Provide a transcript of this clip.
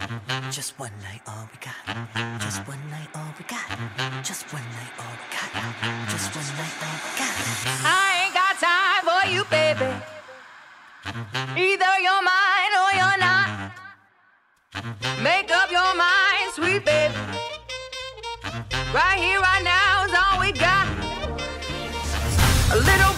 Just one night, all we got. Just one night, all we got. Just one night, all we got. Just one night, all we got. I ain't got time for you, baby. Either you're mine or you're not. Make up your mind, sweet baby. Right here, right now is all we got. A little